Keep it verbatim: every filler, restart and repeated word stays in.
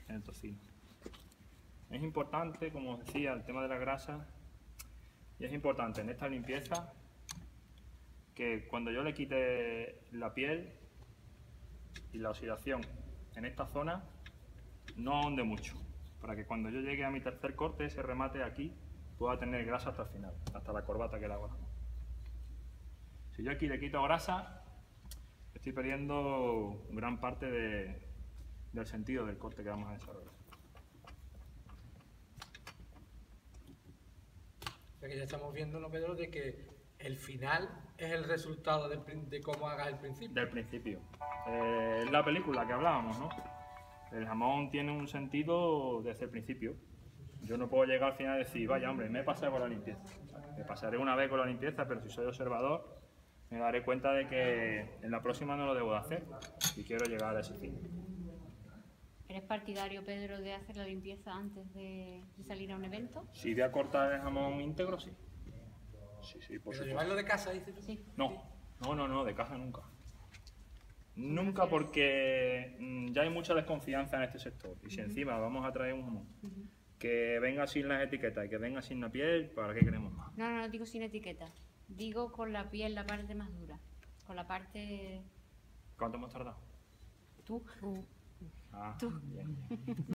en el tocino. Es importante, como os decía, el tema de la grasa, y es importante en esta limpieza que cuando yo le quite la piel y la oxidación en esta zona, no ahonde mucho, para que cuando yo llegue a mi tercer corte, ese remate aquí, pueda tener grasa hasta el final, hasta la corbata que le hago. Si yo aquí le quito grasa, estoy perdiendo gran parte de, del sentido del corte que vamos a desarrollar. O sea que ya estamos viendo, ¿no, Pedro?, de que el final es el resultado de, de cómo hagas el principio. Del principio. Eh, es la película que hablábamos, ¿no? El jamón tiene un sentido desde el principio. Yo no puedo llegar al final y decir, vaya hombre, me he pasado con la limpieza. Me pasaré una vez con la limpieza, pero si soy observador, me daré cuenta de que en la próxima no lo debo de hacer y quiero llegar a ese fin. ¿Eres partidario, Pedro, de hacer la limpieza antes de, de salir a un evento? Si voy a cortar el jamón íntegro, sí. Sí, sí, por ¿Pero supuesto. llevarlo de casa, dices tú? Sí. No, no, no, no, de casa nunca. Nunca, porque mmm, ya hay mucha desconfianza en este sector. Y si encima vamos a traer un jamón Uh-huh. que venga sin las etiquetas y que venga sin la piel, ¿para qué queremos más? No, no, no digo sin etiqueta. Digo con la piel, la parte más dura. Con la parte... ¿Cuánto hemos tardado? Tú. Ah, Tú. bien.